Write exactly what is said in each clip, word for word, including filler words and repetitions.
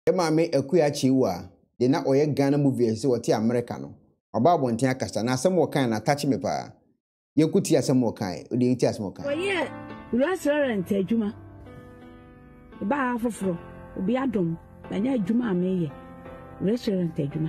Maame Akua Kyeiwaa de na oye Ghana movie se wote America no oba bonten akasa na asem wo kan na touch me pa yekuti asem wo kan o de yiti asem wo kan oye restaurant adwuma ba afoforo obi adom banya adwuma ameye restaurant adwuma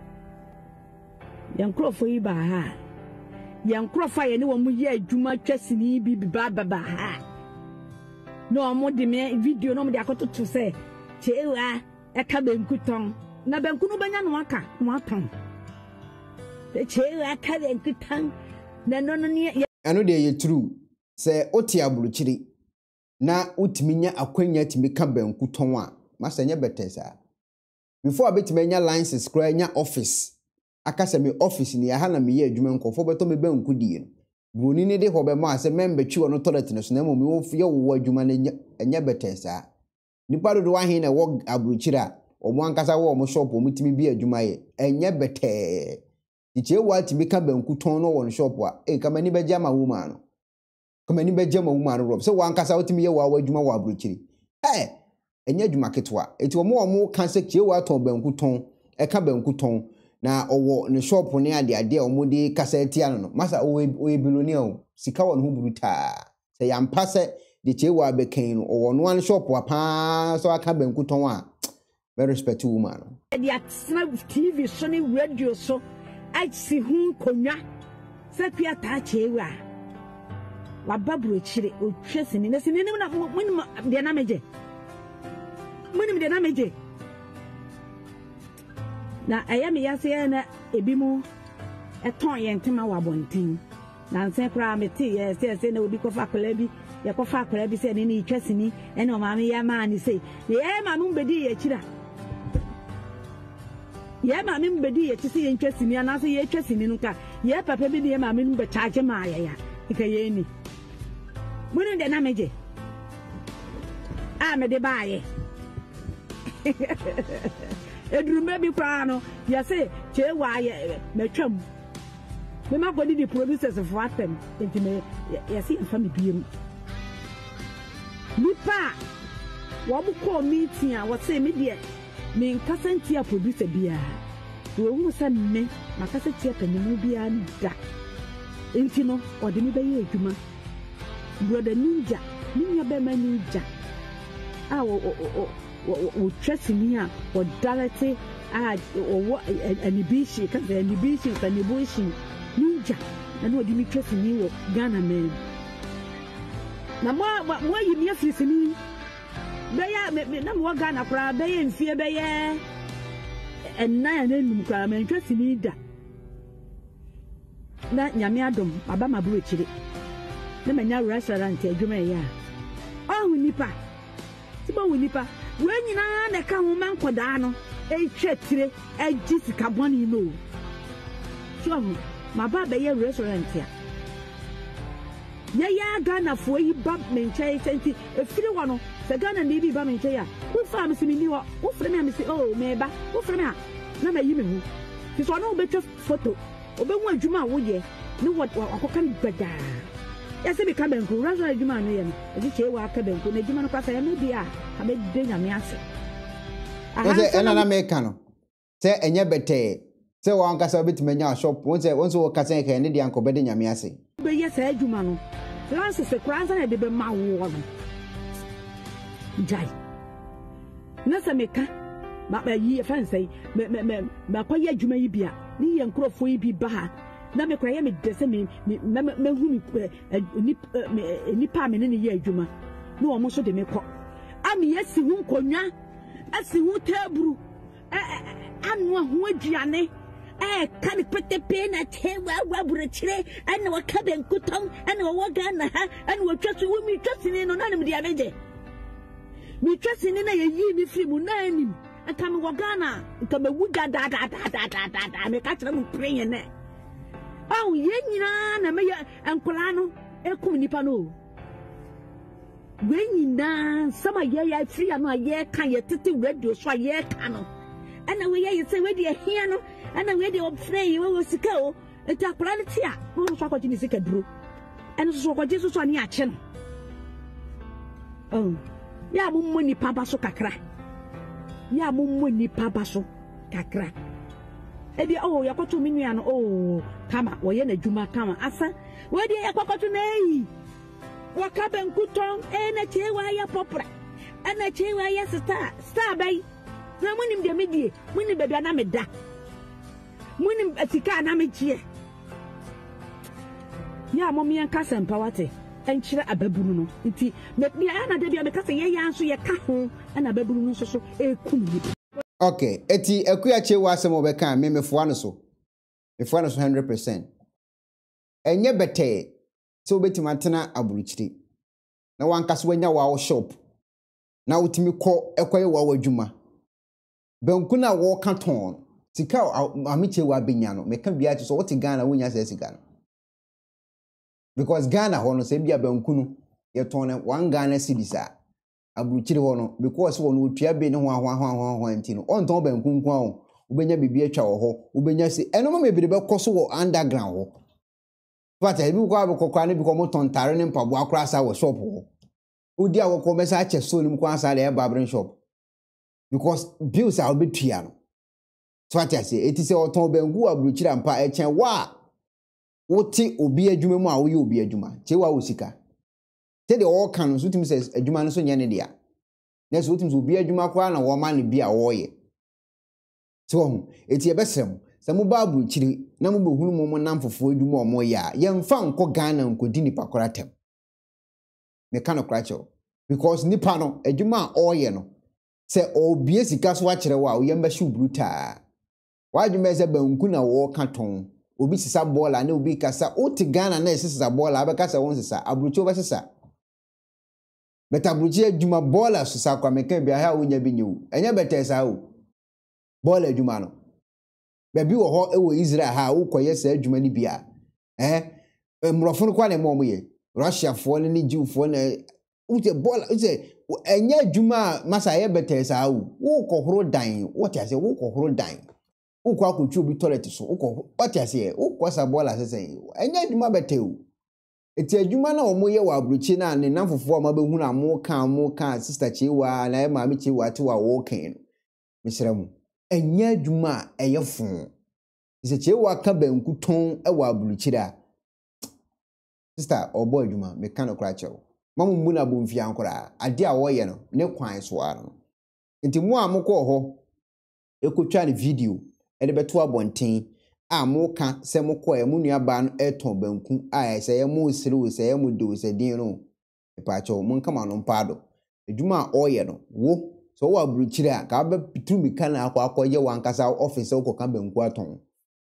yankrofo yi ba ha yankrofo ye ne wo mu ye adwuma twasini bi ba ba ha no mo de me video no mo de akototo se Kyeiwaa eka banku ton na banku no banya no aka no aton Kyeiwaa eka banku ton na no no ne ano de ye true se oti abuluchiri na utimi nya akwanya timi ka banku ton a masa nya betesa before abetimi nya license kra nya office akasa me office ni aha na me ye adwuma nkofo beto me banku die no broni ni de hobe ma se member twi wono toilet no so na mo me wo ye wo adwuma na nya betesa nipa do wa hin na wo abruchira omo ankasa wo omo shop omo timi bi adwuma ye enye bete Kyeiwaa timi ka banku ton no won shop a e kama ni beja ma woman no kama ni beja ma woman no rob so wa ankasa wo timi ye wa adwuma wa abruchiri eh enye adwuma ketwa eti omo omo kan se Kyeiwaa ton banku ton e ka banku ton na owo ne shop ne ade ade omo de kaseti ano no masa o e bilonia o sika won ho bruta se yampa se de Kyeiwaa be kan no owo no one shop wa pa so aka banku ton a very respect to woman the atsna T V so ne radio so I see hu konwa se kwa ta Kyeiwaa wa babro chire o twesini na sini na munim de na meje munim de na meje na ayame yase na ebimu eton ye ntema wa bonten na nse kra meti ye se se na obi kofa kola bi ye kofa kola bi se ne ni twesini ene o maame ya ma ni se ye maame mbedi ye chira ye maame mbedi ye tisi ye twesini ana se ye twesini no ka ye papa bi ye maame mbe charge ma ya ya ika ye ni munin de na meje a me de baaye edrume bi kwa no ya se Kyeiwaa ye metwam me ma go di producers for atem enti me ya se en family biem nipa wo bu ko meeting a wo se me de me nkasa ntia producer bia wo hu se me makasa tia panimu bia nda enti no ode me be ye adwuma brother ninja ninja be ma ninja ah o o o twasini a o dalete a o anibishi ka anibishi ka nibushi ninja na no odi mi twasini wo Ghana men na mo mo yi mi afisini be ya na mo Ghana kra be ye mfie be ye enna ya na num kra men twasini da na nyame adom baba maburu chire na manya restaurant adwuma ya ahu nipa tiba hu nipa we nyina na ka hu man koda no e twetire agi sika boni no so ma ba be ye restaurant ya ya ya Ghana fo yi ba menche senti e firi wo no se Ghana ni bi ba menche ya wo fa me simi ni wo wo fere me me oh me ba wo fere me na ma yi me hu ti so no be photo obehu adwuma wo ye ni wo akokan gbada ya se be ka banku razo adwuma no ye no e Kyeiwaa ka banku na adwuma no kwasa ya me bia ha be de nyame ase Oze ena na me ka no se enye bete se wo ankasa obetimanya shop won se won so wo kasa ka ne de anko be de nyame ase be ye sa adwuma no lance se kranza na de be ma wo no jai na se me ka ba ba yi fa nsai me me me kwa ye adwuma yi bia ni ye nkrofo yi bi ba ha na me kwa ye me de se me me hu ni ni pa me ne ye adwuma na wo mo so de me kọ ami yesi hu nkonwa asi hu teburu anu hu aduane eh kan petepe na Kyeiwaa wabure chire ana waka banku ton ana wo Ghana ha ana wo twaso wo mi twasini no na ne me abeje mi twasini na ye yi mi firi mu na anim aka me wo Ghana aka me wu da da da da da da me ka kire mu prenye ne awu ye nyina na me ankola no ekum nipa no we nyina sama ye ya free ano ye kan ye tete radio so ye kan no ana we ye say we de hia no ana we de free we we sika o eta quality a wo so akwaji ni sika duro ana so akwaji so so ani a che no oh ya mo mo ni papa so kakra ya mummu nipa baso kakra ebi oh yakoto minua no oh kama woye na dwuma kama asa we de yakoto na yi waka banku ton e na Kyeiwaa ya popra ana Kyeiwaa ya star star bai na munim de medie munim bebia na meda munim atika na mechie ya momi yanka sempawate enchire ababuru no nti me ana de bia me kase ye yanso ye ka ho ana ababuru no so so ekum ni. Okay, eti Akua Kyeiwaa asem obeka me mefoa no so mefoa no so one hundred percent enye bete so betima tena aburuchiri na wankase wanya wa shop na utimi ko ekoye wa wadwuma banku na wo ka ton sika Maame Kyeiwaa benya no meka bia ti so wote Ghana wonya se sika no because Ghana ho no se bia banku no ye ton ne one Ghana cedis a aburuchiri ho no because wo no otua be ne ho ho ho ho anti no on ton banku nko a ubenya bibia twa wo ho ubenya se eno ma mebire be koso wo underground ho but e bi ko abokokwa ne bi ko mo ton tare ne mpabo akra sa wo shop ho udi a wo ko mesa ache so nim ko asa le barbering shop because bills are betua no so what I say it is a ton banku aburuchiri ampa e chen wa wote obi adwuma mu a wo ye obi adwuma Kyeiwaa wo sika te de all kan so tim says adwuma no so nya ne dia na so tim so obi adwuma kwa na wo ma ne bia wo ye so eti e besem samu ba aburuchiri na mu behunu mo mo namfofo adwuma o mo ya ye mfa nko Ghana nkodi nipa koratem me kanokracho because nipa no adwuma o ye no se obi sika so akere wa o ye mbahye bruta wa adwuma se banku na wo ka ton obi sisa bola na obi kasa oti Ghana na sisa bola abekasa won sisa aburuchi oba sisa beta aburuchi adwuma bola sisa kwa meka bia ha wonya binyu enye beta sa o bola adwuma no baby wo ho e wo Israel ha wo koye sa adwuma ni bia eh mrofo kwa na mo ye Russia fo ne Jew fo na ute bola ute enye adwuma masa ye beta sa o wo kohoro dan what I say wo kohoro dan ukwa akotwa obi toilet so ukọ what you say ukọ sa bola sesen enya adwuma bete o eti adwuma na omo ye wa aburuchi na ne namfofo ma behunu amo kan amo kan sister Kyeiwaa na Maame Kyeiwaa te wa wo kan misremu enya adwuma eye fon ise Kyeiwaa ka banku ton e wa aburuchi da sister obo adwuma me kan okra chew mamu mbu na bomfia nkora ade a wo ye no ne kwan so ano enti mu amokọ ho ekotwa ne video ede beto abonten a mo ka se mo ko e mo nua ba no eton banku a se ye mo sire se ye mo do se din no e pa cho mo nkama no mpado edwuma oye no wo so wo aburuchiri a ka ba pitumi kana akwa akwa wankasa office wo ka banku aton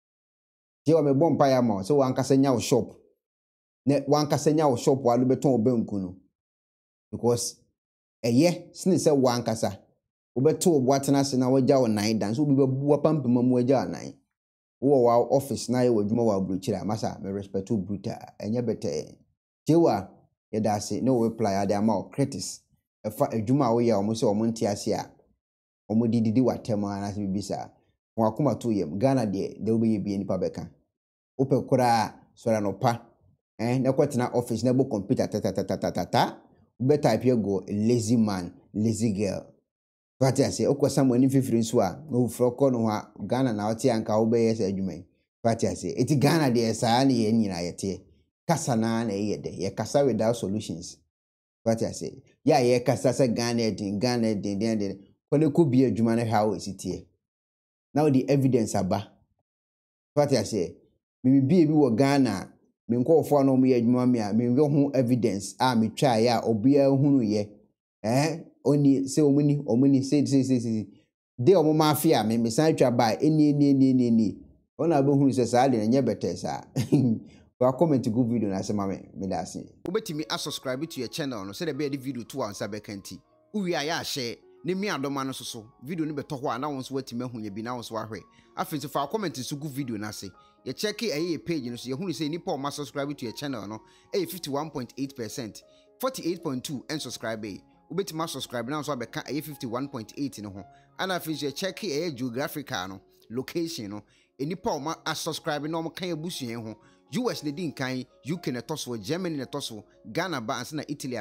je wa me bom pa ya ma so wankasa nya wo shop ne wankasa nya wo shop wa lo beton banku no because eye sine se wankasa ubeto obwatena se na wagya wo nine dan so obi bebu pampema mu wagya nine wo wa office na ye wadwuma wa aburuchiri amasa me respect bruta enye bete Kyeiwaa ye da se no reply ade ama critics efa adwuma wo ya omo se omo ntiase a omo dididi watema na se bibisa wo akoma to yem Ghana de de obi ye bi nipa beka ope kura sora no pa eh na kwetena office na bo computer ta ta ta ta ta ta ube type go lazy man lazy girl. What I say, okay, someone in fifty swa, no froko no ha, Ghana na oti anka obeye sa adwuma. What I say, eti Ghana de sa na ye nyina yete. Kasa na na ye de, ye kasa without solutions. What I say, ya ye kasa sa Ghana din, Ghana din din din. Kwale ko bi adwuma na ha o sitie. Now the evidence aba. What I say, me bi bi wo Ghana, me nko fo na mo ye adwuma me a, me hu evidence a me twa ya obi a hunu ye. Eh? Oni se omuni omuni se se se se de omo mafia me me san twa ba eni eni eni eni eni ona be hunu se sa de nye better sa wa comment good video na se mame me da se obetimi a subscribe to your channel no se de be the video to ansa be kanti uwi aya share ne mi adoma no so video no beto ho ana won so watimi hu ye bi na won so ahwe afin so fa comment so good video na se ye check e page no so ye hunu se ni pa ma subscribe to your channel no e fifty-one point eight percent forty-eight point two and subscribe e ubetima subscribe now so abeka e fifty-one point eight no ho ana fi je check e geographical no location no enipa o ma subscribe no mo kan abusuen ho U S ne din kan U K ne toso Germany ne toso Ghana ba ansa na Italy aba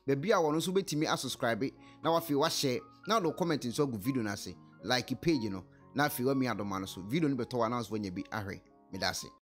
Baby a wono so betimi asubscribe na wafi wa share na do comment nso go video na se like page no na afi wa mi adoma no so video no beto announce when you be ahwe medase